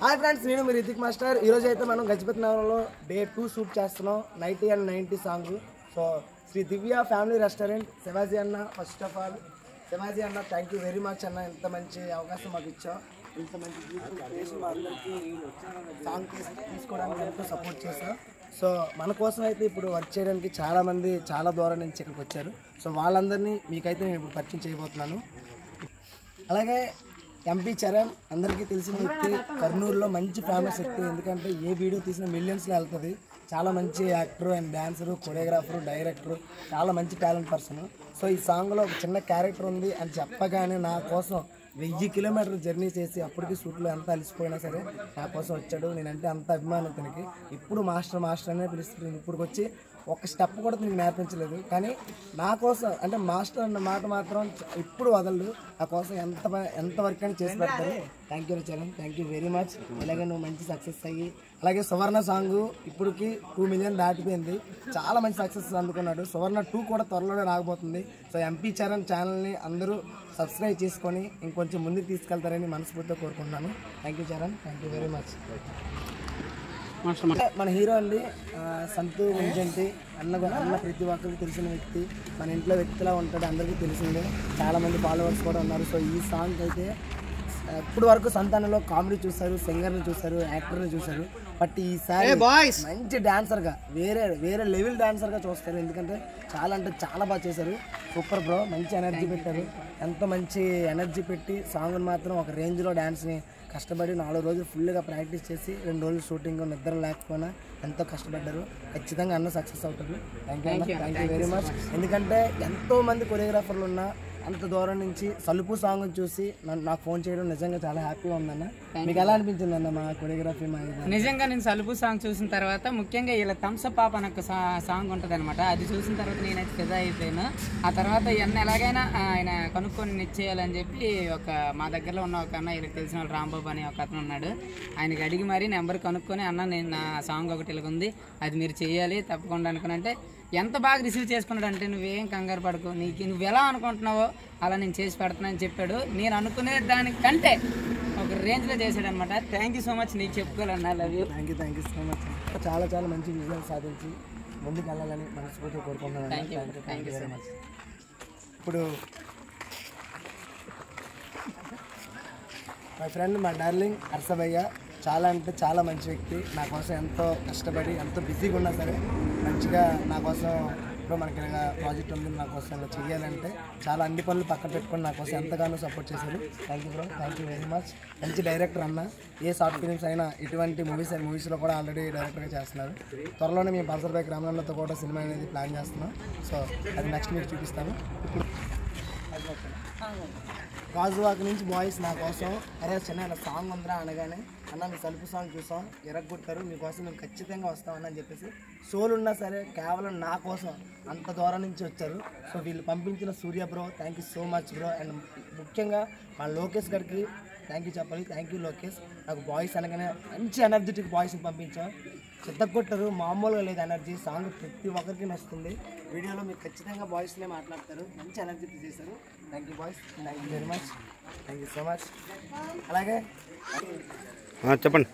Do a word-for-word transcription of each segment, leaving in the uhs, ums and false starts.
Hi friends, నేను మీ Hrithik master. ఈరోజు అయితే మనం గజపతి నగరంలో డే టూ షూట్ చేస్తున్నాం. Ninety and ninety song. So Shri Divya family restaurant. Shivaji అన్న, ఫస్ట్ ఆఫ్ ఆల్ శివాజీ అన్న థ్యాంక్ యూ వెరీ మచ్ అన్న. ఇంత మంచి అవకాశం మాకు ఇచ్చాం. ఇంత మంచి ప్లేస్ మా అందరికీ సాంగ్ తీసుకోవడానికి ఎంతో సపోర్ట్ చేశాం. సో మన కోసం అయితే ఇప్పుడు వర్క్ చేయడానికి చాలామంది చాలా దూరం నుంచి ఇక్కడికి వచ్చారు. సో వాళ్ళందరినీ మీకైతే నేను ఇప్పుడు పరిచయం చేయబోతున్నాను. అలాగే ఎంపీ చరణ్ అందరికీ తెలిసిన వ్యక్తి, కర్నూలులో మంచి ఫేమస్ వ్యక్తి. ఎందుకంటే ఏ వీడియో తీసిన మిలియన్స్లో వెళ్తుంది. చాలా మంచి actor and dancer, choreographer, director, చాలా మంచి టాలెంట్ పర్సన్. సో ఈ సాంగ్లో ఒక చిన్న క్యారెక్టర్ ఉంది అని చెప్పగానే నా కోసం వెయ్యి కిలోమీటర్లు జర్నీ చేసి అప్పటికి షూట్లో ఎంత అలసిపోయినా సరే నా కోసం వచ్చాడు. నేనంటే అంత అభిమానం తనకి. ఇప్పుడు మాస్టర్ మాస్టర్ అనే పిలుస్తున్నాను. ఇప్పుడు వచ్చి ఒక స్టెప్ కూడా నీకు నేర్పించలేదు, కానీ నా కోసం అంటే మాస్టర్ అన్న మాట మాత్రం ఇప్పుడు వదలడు. నా కోసం ఎంత ఎంత వర్క్ అని చేసి పెడతారు. Thank you Charan, thank you very much. ఇలాగే నువ్వు మంచి సక్సెస్ అయ్యి, అలాగే సువర్ణ సాంగ్ ఇప్పటికి టూ మిలియన్ దాటిపోయింది. చాలా మంచి సక్సెస్ అందుకున్నాడు. సువర్ణ టూ కూడా త్వరలోనే రాకపోతుంది. సో ఎంపీ చరణ్ ఛానల్ని అందరూ సబ్స్క్రైబ్ చేసుకొని ఇంకొంచెం ముందుకు తీసుకెళ్తారని మనస్ఫూర్తిగా కోరుకుంటున్నాను. Thank you Charan, thank you very much. మన హీరో అండి సంతూ ముంజంటి అన్న. అన్న ప్రతి ఒక్కరికి తెలిసిన వ్యక్తి, మన ఇంట్లో వ్యక్తిలా ఉంటాడు, అందరికీ తెలిసిందే. చాలామంది ఫాలోవర్స్ కూడా ఉన్నారు. సో ఈ సాంగ్ అయితే ఇప్పుడు వరకు సంతానంలో కామెడీ చూశారు, సింగర్ని చూశారు, యాక్టర్ని చూశారు. బట్ ఈసారి మంచి డాన్సర్గా, వేరే వేరే లెవెల్ డాన్సర్గా చూస్తారు. ఎందుకంటే చాలా అంటే చాలా బాగా చేశారు. సూపర్ బ్రో, మంచి ఎనర్జీ పెట్టారు. ఎంతో మంచి ఎనర్జీ పెట్టి సాంగ్ని మాత్రం ఒక రేంజ్లో డ్యాన్స్ని కష్టపడి నాలుగు రోజులు ఫుల్గా ప్రాక్టీస్ చేసి రెండు రోజులు షూటింగ్ నిద్ర లేకపోయినా ఎంతో కష్టపడ్డారు. ఖచ్చితంగా అన్న సక్సెస్ అవుతారు. థ్యాంక్ యూ అన్న, థ్యాంక్ యూ వెరీ మచ్. ఎందుకంటే ఎంతోమంది కొరియోగ్రాఫర్లు ఉన్నా అంత దూరం నుంచి సలుపు సాంగ్ చూసి నన్ను నాకు ఫోన్ చేయడం నిజంగా చాలా హ్యాపీగా ఉందన్న. మీకు ఎలా అనిపించింది అన్న మా కొరియోగ్రఫీ? మా నిజంగా నేను సలుపు సాంగ్ చూసిన తర్వాత, ముఖ్యంగా ఇలా థమ్సప్ పాప అని ఒక సాంగ్ ఉంటుంది అనమాట, అది చూసిన తర్వాత నేనైతే ఫిదా అయిపోయాను. ఆ తర్వాత ఎన్న ఎలాగైనా ఆయన కనుక్కొని నిచ్చేయాలని చెప్పి ఒక మా దగ్గరలో ఉన్న ఒక అన్న, ఇలా తెలిసిన వాళ్ళు రాంబాబు అని ఒక అతను ఉన్నాడు, ఆయనకి అడిగి మరీ నెంబర్ కనుక్కొని, అన్న నేను నా సాంగ్ ఒకటి ఇలా ఉంది, అది మీరు చేయాలి తప్పకుండా అనుకుని అంటే ఎంత బాగా రిసీవ్ చేసుకున్నాడు అంటే, నువ్వేం కంగారు పడుకో, నీకు నువ్వు ఎలా అనుకుంటున్నావో అలా నేను చేసి పెడతానని చెప్పాడు. నేను అనుకునే దానికంటే ఒక రేంజ్లో చేశాడు అనమాట. Thank you so much. నీకు చెప్పుకోవాలన్నా. Love you. Thank you thank you so much. చాలా చాలా మంచి విజయాలు సాధించి ముందుకు వెళ్ళాలని మనస్ఫూర్తిగా కోరుకుంటున్నాను. Thank you thank you so much. ఇప్పుడు మా ఫ్రెండ్, మా డార్లింగ్ హర్షభయ్య చాలా అంటే చాలా మంచి వ్యక్తి. నా కోసం ఎంతో కష్టపడి, ఎంతో బిజీగా ఉన్నా సరే మంచిగా నా కోసం, ఇప్పుడు మనకి ప్రాజెక్ట్ ఉంది, నా కోసం ఇలా చేయాలంటే చాలా అన్ని పనులు పక్కన పెట్టుకొని నా కోసం ఎంతగానో సపోర్ట్ చేశారు. Thank you bro, thank you very much. మంచి డైరెక్టర్ అన్న. ఏ షార్ట్ ఫిలిమ్స్ అయినా ఇటువంటి మూవీస్ మూవీస్లో కూడా ఆల్రెడీ డైరెక్టర్గా చేస్తున్నారు. త్వరలోనే మేము పల్సర్ బైక్ రామన్నతో కూడా సినిమా అనేది ప్లాన్ చేస్తున్నాం. సో అది నెక్స్ట్ మీకు చూపిస్తాను. గాజువాక నుంచి బాయ్స్ నా కోసం అరే చిన్న సాంగ్ ఉందిరా అనగానే, అన్న మీ సలుపు సాంగ్ చూసాం, ఎరగొట్టారు, మీకోసం మేము ఖచ్చితంగా వస్తామని అని చెప్పేసి షోలు ఉన్నా సరే కేవలం నా కోసం అంత దూరం నుంచి వచ్చారు. సో వీళ్ళు పంపించిన Surya bro, thank you so much bro. And ముఖ్యంగా మా లోకేష్ గారికి థ్యాంక్ యూ చెప్పాలి. Thank you Lokesh. నాకు బాయ్స్ అనగానే మంచి ఎనర్జెటిక్ బాయ్స్ని పంపించాం. చిత్తగొట్టరు, మామూలుగా లేదు ఎనర్జీ. సాంగ్ ప్రతి ఒక్కరికి నచ్చుతుంది. వీడియోలో మీరు ఖచ్చితంగా బాయ్స్నే మాట్లాడతారు. మంచి ఎనర్జీ చేశారు. Thank you boys, thank you very much, thank you so much. అలాగే చెప్పండి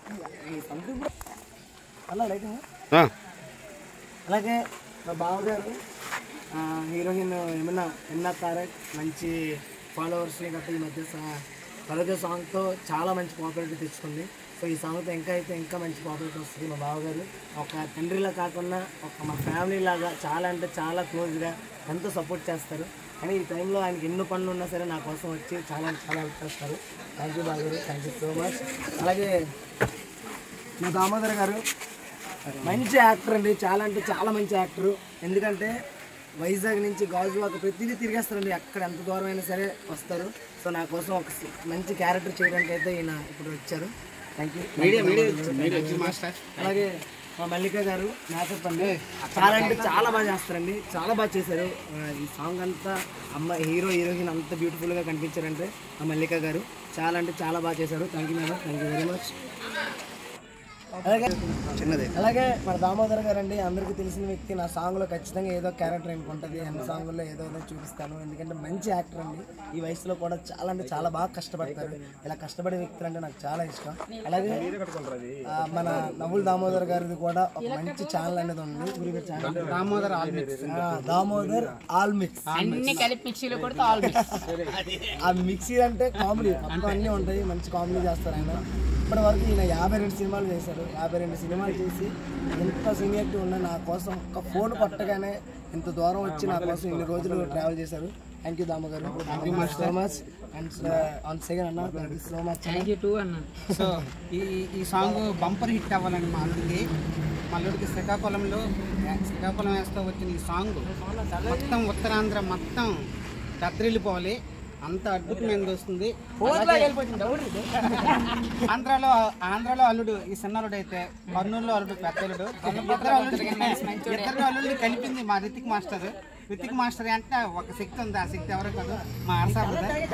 అలా లైటింగ్. అలాగే మా బావగారు హీరోయిన్ ఏమన్నా ఎన్నా తారక్ మంచి ఫాలోవర్స్ని గట్ట ఈ మధ్య కలగ సాంగ్తో చాలా మంచి పాపులారిటీ తెచ్చుకుంది. సో ఈ సాంగ్తో ఇంకా అయితే ఇంకా మంచి పాపులారిటీ వస్తుంది. మా బావగారు ఒక తండ్రిలా కాకుండా ఒక మా ఫ్యామిలీ లాగా చాలా అంటే చాలా క్లోజ్గా ఎంతో సపోర్ట్ చేస్తారు. కానీ ఈ టైంలో ఆయనకి ఎన్నో పనులు ఉన్నా సరే నా కోసం వచ్చి చాలా చాలా హెల్ప్ చేస్తారు. థ్యాంక్ యూ బావగారు, థ్యాంక్ యూ సో మచ్. అలాగే మా దామోదర్ గారు మంచి యాక్టర్ అండి. చాలా అంటే చాలా మంచి యాక్టరు. ఎందుకంటే వైజాగ్ నుంచి గాజువాక ప్రతిదీ తిరిగేస్తారండి. ఎక్కడ ఎంత దూరం అయినా సరే వస్తారు. సో నా కోసం ఒక మంచి క్యారెక్టర్ చేయడానికి అయితే ఈయన ఇప్పుడు వచ్చారు. Thank you. అలాగే మా మల్లిక గారు మేకప్ అండి, చాలా అంటే చాలా బాగా చేస్తారండి. చాలా బాగా చేశారు. ఈ సాంగ్ అంతా అమ్మ హీరో హీరోయిన్ అంత బ్యూటిఫుల్గా కనిపించారంటే మా మల్లిక గారు చాలా అంటే చాలా బాగా చేశారు. Thank you madam, thank you very much. అలాగే చిన్నది అలాగే మన దామోదర్ గారు అండి అందరికీ తెలిసిన వ్యక్తి. నా సాంగ్లో ఖచ్చితంగా ఏదో క్యారెక్టర్ ఏమి ఉంటుంది, అన్ని సాంగుల్లో ఏదో ఏదో చూపిస్తాను. ఎందుకంటే మంచి యాక్టర్ అండి, ఈ వయసులో కూడా చాలా అంటే చాలా బాగా కష్టపడతారు. ఇలా కష్టపడే వ్యక్తులు అంటే నాకు చాలా ఇష్టం. అలాగే మన నవ్వుల దామోదర్ గారిది కూడా ఒక మంచి ఛానల్ అనేది ఉంది, గురుగారి channel Damodar all mix. Damodar all mix అన్ని కలిపి మిక్సీలో కొడితే ఆల్ మిక్స్. ఆ మిక్సీ అంటే కామెడీ మొత్తం అన్నీ ఉంటాయి, మంచి కామెడీ చేస్తారు ఆయన. ఇప్పటి వరకు ఈయన యాభై రెండు సినిమాలు చేశారు. యాభై రెండు సినిమాలు చేసి ఎంత సీనియారిటీ ఉన్నా నా కోసం ఒక ఫోన్ కొట్టగానే ఇంత దూరం వచ్చి నా కోసం ఇన్ని రోజులు ట్రావెల్ చేశారు. థ్యాంక్ యూ దామ గారు, thank you so much. And on second అన్న thank you so much. Thank you too అన్న. సో ఈ ఈ సాంగ్ బంపర్ హిట్ అవ్వాలని మా అల్లుడికి మా అల్లుడికి శ్రీకాకుళంలో శ్రీకాకుళం వేస్తూ వచ్చిన ఈ సాంగ్ మొత్తం ఉత్తరాంధ్ర మొత్తం దద్దరిల్లిపోవాలి, అంత అద్భుతమైనది వస్తుంది. ఆంధ్రాలో ఆంధ్రాలో అల్లుడు ఈ చిన్నలుడు అయితే కర్నూలులో అల్లుడు పెద్దలుడు, ఇద్దరు అల్లుడు ఇద్దరు అల్లుడిని కలిపింది మా రితిక్ మాస్టర్. రితిక్ మాస్టర్ అంటే ఒక శక్తి ఉంది, ఆ శక్తి ఎవరో కాదు మా హర్ష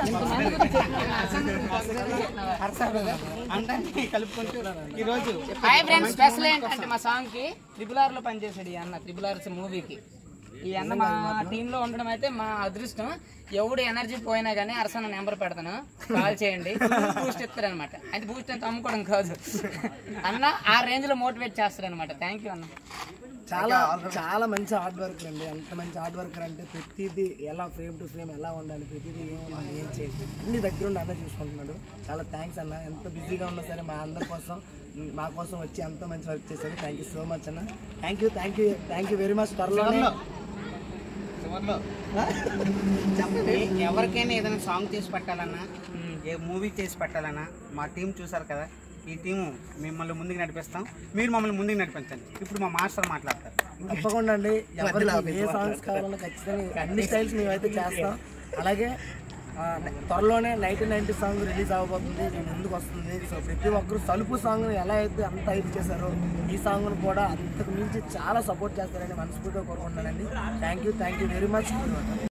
అందరినీ కలుపుకుంటూ ఈరోజు హాయ్ ఫ్రెండ్స్. స్పెషల్ ఏంటంటే మా సాంగ్ కి ట్రిపుల్ ఆర్ లో పనిచేసాడు ఈ అన్న, ట్రిపుల్ ఆర్స్ మూవీకి. ఈ అన్న మా టీంలో ఉండడం అయితే మా అదృష్టం. ఎవడు ఎనర్జీ పోయినా కానీ అరసన నెంబర్ పెడతాను, కాల్ చేయండి, బూస్ట్ ఇస్తారు అనమాట. అయితే బూస్ట్ అంటే అమ్ముకోవడం కాదు, అన్న ఆ రేంజ్ లో మోటివేట్ చేస్తారు అనమాట. థ్యాంక్ యూ అన్న. చాలా చాలా మంచి హార్డ్ వర్కర్ అండి. అంత మంచి హార్డ్ వర్కర్ అంటే ప్రతిదీ ఎలా ఫ్రేమ్ టు ఫ్రేమ్ ఎలా ఉండాలి, ప్రతిదీ ఏమన్నా ఏం చేయాలి అన్ని దగ్గర ఉండి అన్న చూసుకుంటున్నాడు. చాలా థ్యాంక్స్ అన్న. ఎంత బిజీగా ఉన్నా సరే మా అందరి కోసం మా కోసం వచ్చి అంత మంచి వర్క్ చేశారు. థ్యాంక్ యూ సో మచ్ అన్న. Thank you thank you thank you very much. త్వరలో ఎవరికైనా ఏదైనా సాంగ్ చేసి పెట్టాలన్నా, ఏ మూవీ చేసి పెట్టాలన్నా మా టీం చూసారు కదా, ఈ టీము మిమ్మల్ని ముందుకు నడిపిస్తాం, మీరు మమ్మల్ని ముందుకు నడిపించండి. ఇప్పుడు మా మాస్టర్ మాట్లాడతారు. తప్పకుండా అండి, ఎవరికి ఏ సాంగ్స్ కావాలన్నా ఖచ్చితంగా అన్ని స్టైల్స్ మేమైతే చేస్తాం. అలాగే త్వరలోనే నైన్టీన్ నైన్టీ సాంగ్ రిలీజ్ అవ్వబోతుంది, నేను ముందుకు వస్తుంది. సో ప్రతి ఒక్కరు తలుపు సాంగ్ని ఎలా అయితే అంత హైప్ చేశారో ఈ సాంగ్ను కూడా అంతకు మించి చాలా సపోర్ట్ చేస్తారని మనస్ఫూర్తిగా కోరుకుంటున్నానండి. Thank you thank you very much.